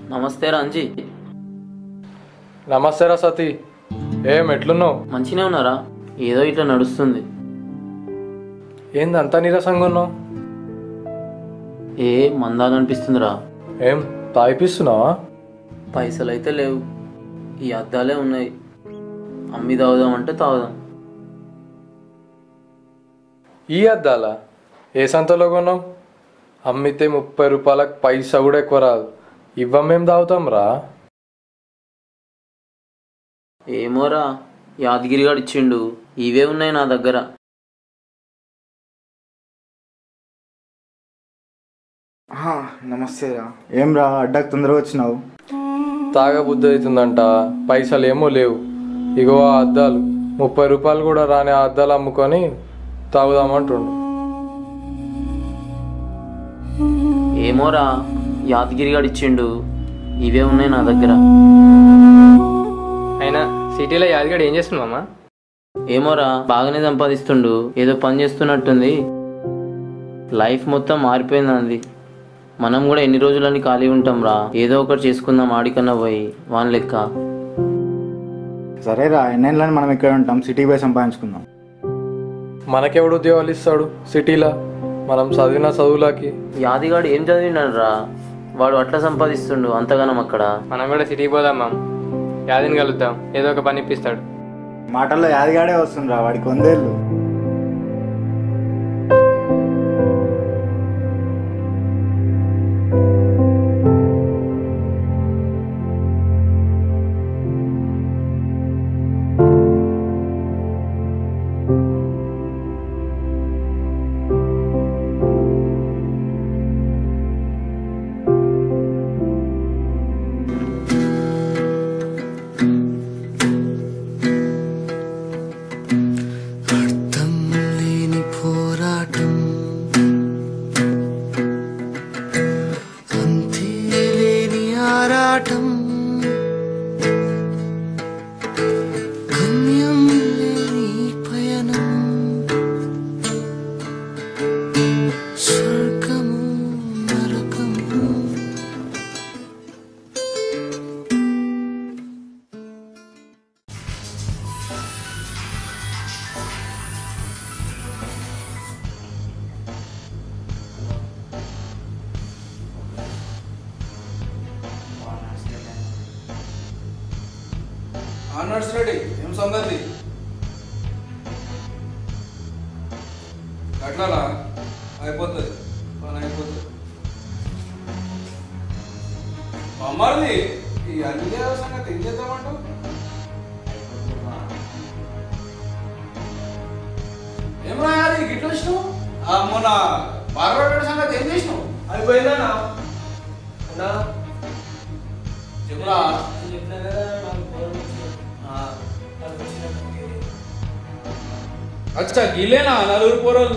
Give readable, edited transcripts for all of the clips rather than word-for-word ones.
నమస్తే రంజీ. నమస్తే రా సతీ, ఏం ఎట్లున్నావు? మంచినే ఉన్నారా? ఏదో ఇట్లా నడుస్తుంది. ఏంది అంతా నీరసంగా ఉన్నావు? ఏ మందాలనిపిస్తుందిరా. ఏం తాగిపిస్తున్నావా? పైసలు అయితే లేవు, ఈ అద్దాలే ఉన్నాయి. అమ్మి తాగుదామంటే తాగుదాం. ఈ అద్దాలా? ఏ సంతలో కొన్నావు? అమ్మితే 30 రూపాయలకు పైసా కూడా ఎక్కువ రాదు. ఇవ్వమేం తాగుతాం రా? ఏమోరా, యాదగిరిగాడు ఇచ్చిండు. ఇవే ఉన్నాయి నా దగ్గర. నమస్తే రా. ఏం రా అడ్డాకు తొందరగా వచ్చినావు? తాగబుద్ధి అవుతుందంట, పైసలు ఏమో లేవు. ఇగో ఆ అద్దాలు 30 రూపాయలు కూడా రాని ఆ అద్దాలు అమ్ముకొని తాగుదామంటుండు. ఏమోరా, యాదగిరిగాడు ఇచ్చిండు. ఇవే ఉన్నాయి నా దగ్గర. అయినా సిటీలో యాదగిరి ఏం చేస్తున్నామా? ఏమోరా, బాగానే సంపాదిస్తుండు. ఏదో పని చేస్తున్నట్టుంది. లైఫ్ మొత్తం మారిపోయింది అంది. మనం కూడా ఎన్ని రోజులని ఖాళీ ఉంటాం రా. ఏదో ఒకటి చేసుకుందాం ఆడికన్నా పోయి వాన్ లెక్క. సరేరా, ఎన్నేళ్ళని మనం ఇక్కడ ఉంటాం, సిటీకి పోయి సంపాదించుకుందాం. మనకెవడు ఉద్యోగాలు ఇస్తాడు సిటీలో? మనం చదివిన చదువులకి. యాదిగాడు ఏం చదివినాడు రా? వాడు అట్లా సంపాదిస్తుండు అంతగానం అక్కడ. మనం కూడా సిటీకి పోదాం మామ్, యాదిని కలుద్దాం, ఏదో ఒక పని ఇప్పిస్తాడు. మాటల్లో యాదిగాడే వస్తుండ్రా, వాడికి 100 ఏళ్ళు. Honours ready. ఏం సంగతి? అట్లానా? అయిపోతుంది, పని అయిపోతుంది. అమ్మారిది ఈ అన్ని సంగతి ఏం చేద్దామంటావు? ఏం రాయాలి గిట్ల వచ్చినావు? మొన్న బార్బర్ సంగతి ఏం చేసినావు? అయిపోయిందా? చెప్పురా. అచ్చా గీలేనా 4 పోరలు?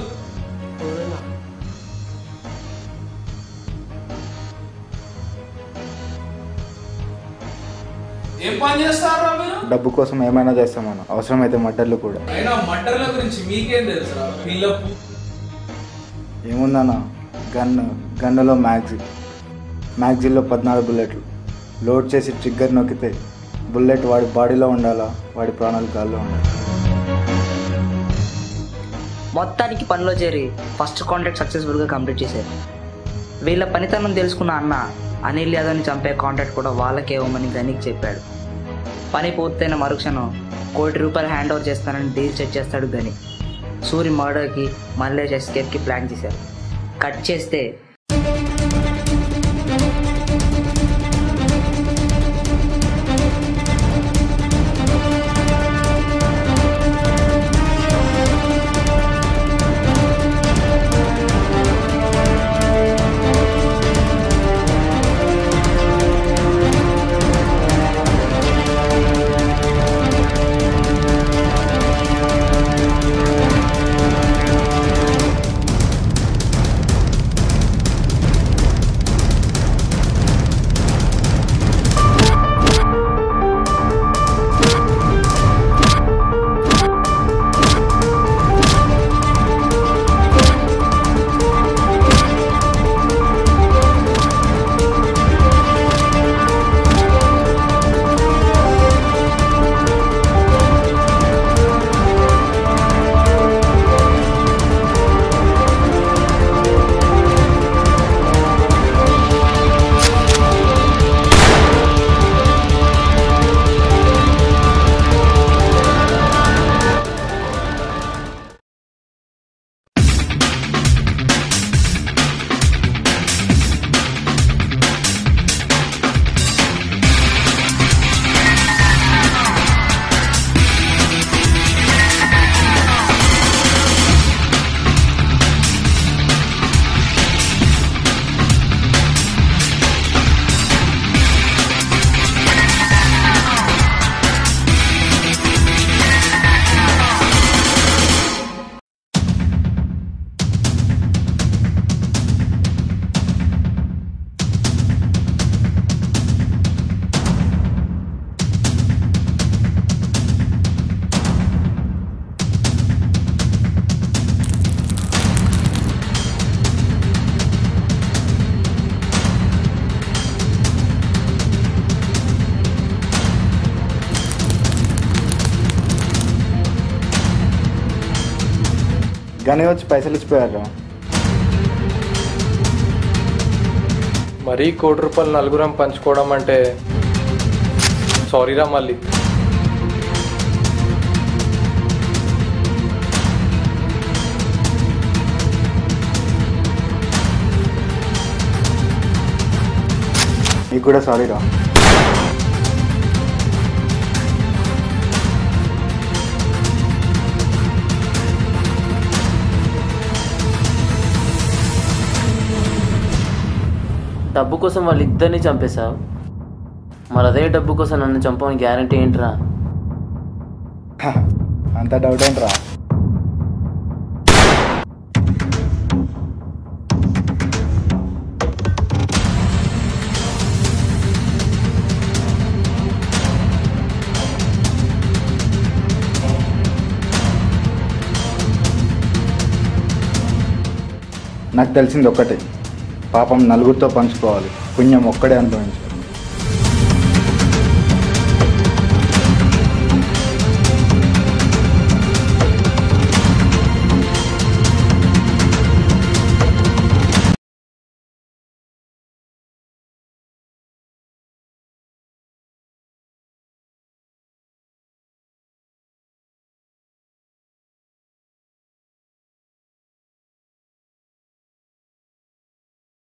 ఏం పని చేస్తారా మీరు? డబ్బు కోసం ఏమైనా చేస్తాం మనం, అవసరమైతే మడ్డర్లు కూడా. అయినా మటర్ల గురించి మీకేం తెలుసురా? పిల్లకు ఏముందన్న, గన్నులో మ్యాగ్జిన్లో 14 బుల్లెట్లు లోడ్ చేసి ట్రిగ్గర్ నొక్కితే బుల్లెట్ వాడి బాడీలో ఉండాలా, వాడి ప్రాణాలు గాల్లో ఉండాలి. మొత్తానికి పనిలో చేరి ఫస్ట్ కాంట్రాక్ట్ సక్సెస్ఫుల్గా కంప్లీట్ చేశారు. వీళ్ళ పనితనం తెలుసుకున్న అన్న అనిల్ యాదవ్ని చంపే కాంట్రాక్ట్ కూడా వాళ్ళకే ఇవ్వమని గనికి చెప్పాడు. పని పూర్తయిన మరుక్షణం ₹1 కోటి హ్యాండ్ ఓవర్ చేస్తానని డీల్ సెట్ చేస్తాడు గని. సూరి మర్డర్కి, మల్లేష్ ఎస్కేప్కి ప్లాన్ చేశారు. కట్ చేస్తే గనే వచ్చి పైసలు ఇచ్చిపోయారా. మరీ ₹1,00,00,000 నలుగురం పంచుకోవడం అంటే సారీరా మళ్ళీ. నీకు కూడా సారీరా. డబ్బు కోసం వాళ్ళిద్దరిని చంపేశావు, మరి అదే డబ్బు కోసం నన్ను చంపని గ్యారంటీ ఏంట్రా? అంత డౌట్ ఏంట్రా? నాకు తెలిసింది ఒక్కటే, పాపం నలుగురితో పంచుకోవాలి, పుణ్యం ఒక్కడే అనుభవించాలి.